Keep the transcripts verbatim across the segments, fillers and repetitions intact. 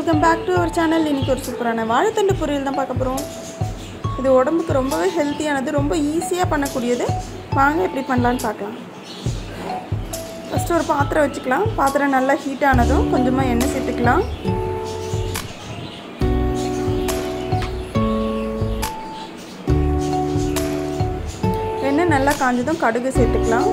Welcome back to our channel. இன்னைக்கு ஒரு சூப்பரான வாழைத்தண்டு பொரியல் தான் பார்க்க போறோம். இது உடம்புக்கு ரொம்பவே ஹெல்த்தியானது, ரொம்ப ஈஸியா பண்ணக்கூடியது. வாங்க எப்படி பண்ணலாம்னு பார்க்கலாம். ஃபர்ஸ்ட் ஒரு பாத்திரம் வச்சுக்கலாம். பாத்திரம் நல்லா ஹீட் ஆனதும் கொஞ்சமா எண்ணெய் சேர்த்துக்கலாம். எண்ணெய் நல்லா காஞ்சதும் கடுகு சேர்த்துக்கலாம்.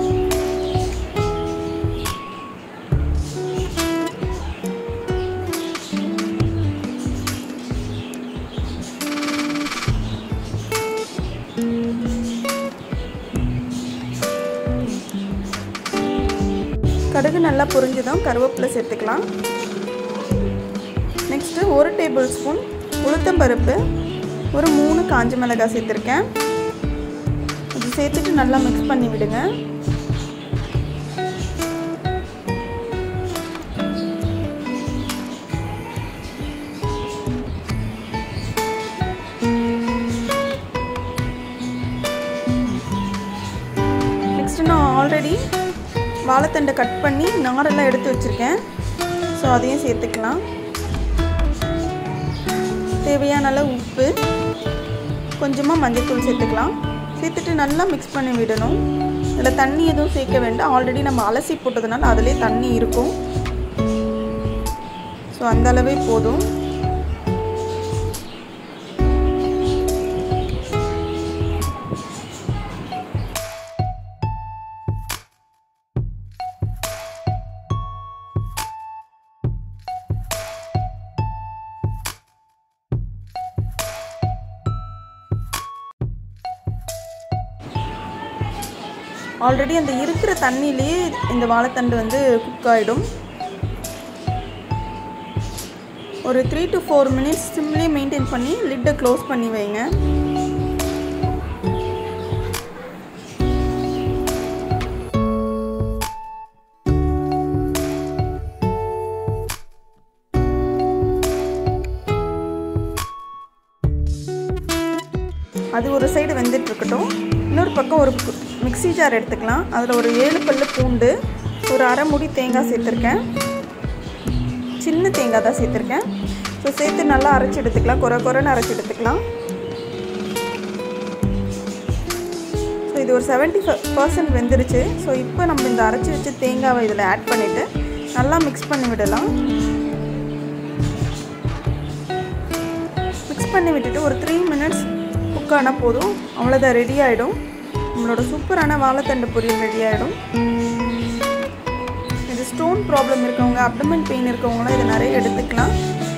கடுகு நல்லா பொரிஞ்சதும் கருவேப்பிலை சேர்த்துக்கலாம். நெக்ஸ்ட் ஒரு டேபிள் ஸ்பூன் உளுத்தம் பருப்பு, ஒரு மூணு காஞ்ச மிளகாய் சேர்த்துருக்கேன். இது சேர்த்துட்டு நல்லா மிக்ஸ் பண்ணி விடுங்க. நெக்ஸ்ட் நான் ஆல்ரெடி வாழைத்தண்டை கட் பண்ணி நாரெல்லாம் எடுத்து வச்சுருக்கேன். ஸோ அதையும் சேர்த்துக்கலாம். தேவையான அளவு உப்பு, கொஞ்சமாக மஞ்சள்தூள் சேர்த்துக்கலாம். சேர்த்துட்டு நல்லா மிக்ஸ் பண்ணி விடணும். இதில் தண்ணி எதுவும் சேர்க்க வேண்டாம். ஆல்ரெடி நம்ம அலசி போட்டதுனால அதிலே தண்ணி இருக்கும். ஸோ அந்த அளவே போதும். ஆல்ரெடி அந்த இருக்கிற தண்ணியிலேயே இந்த வாழைத்தண்டு வந்து குக் ஆகிடும். ஒரு த்ரீ டு ஃபோர் மினிட்ஸ் சிம்லேயே மெயின்டைன் பண்ணி லிட்டை க்ளோஸ் பண்ணி வைங்க. அது ஒரு சைடு வெந்துட்டு இருக்கட்டும். இன்னொரு பக்கம் ஒரு மிக்ஸி ஜார் எடுத்துக்கலாம். அதில் ஒரு ஏழு பல்லு பூண்டு, ஒரு அரை மூடி தேங்காய் சேர்த்துருக்கேன். சின்ன தேங்காய் தான் சேர்த்துருக்கேன். ஸோ சேர்த்து நல்லா அரைச்சி எடுத்துக்கலாம். குறை குறைன்னு அரைச்சி எடுத்துக்கலாம். ஸோ இது ஒரு செவன்ட்டி ஃபைவ் பர்சன்ட் வெந்துருச்சு. ஸோ இப்போ நம்ம இந்த அரைச்சி வச்சு தேங்காவை இதில் ஆட் பண்ணிவிட்டு நல்லா மிக்ஸ் பண்ணி விடலாம். மிக்ஸ் பண்ணி விட்டுட்டு ஒரு த்ரீ மினிட்ஸ் குக் ஆனால் போதும். அவ்வளோதான், ரெடி ஆகிடும். நம்மளோட சூப்பரான வாழைத்தண்டு பொரியல் ரெடி ஆகிடும். இது ஸ்டோன் ப்ராப்ளம் இருக்கவங்க, அப்டமன் பெயின் இருக்கவங்களாம் இதை நிறைய எடுத்துக்கலாம்.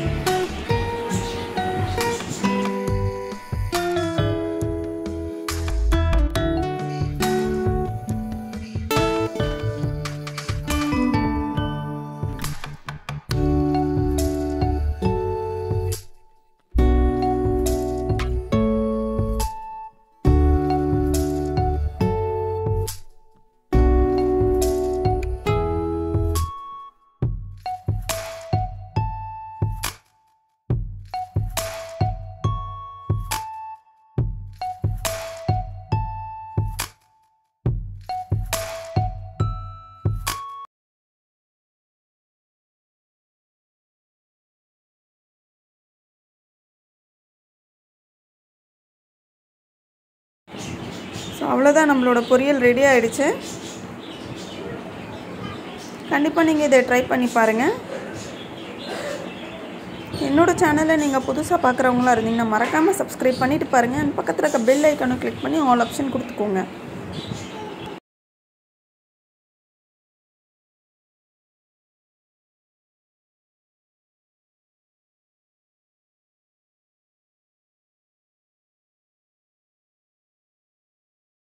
ஸோ அவ்வளோதான், நம்மளோட பொரியல் ரெடி ஆகிடுச்சு. கண்டிப்பாக நீங்கள் இதை ட்ரை பண்ணி பாருங்கள். என்னோடய சேனலை நீங்கள் புதுசாக பார்க்குறவங்களா இருந்தீங்கன்னா மறக்காமல் சப்ஸ்கிரைப் பண்ணிவிட்டு பாருங்கள். பக்கத்தில் இருக்க பெல் ஐக்கானும் கிளிக் பண்ணி ஆல் ஆப்ஷன் கொடுத்துக்கோங்க.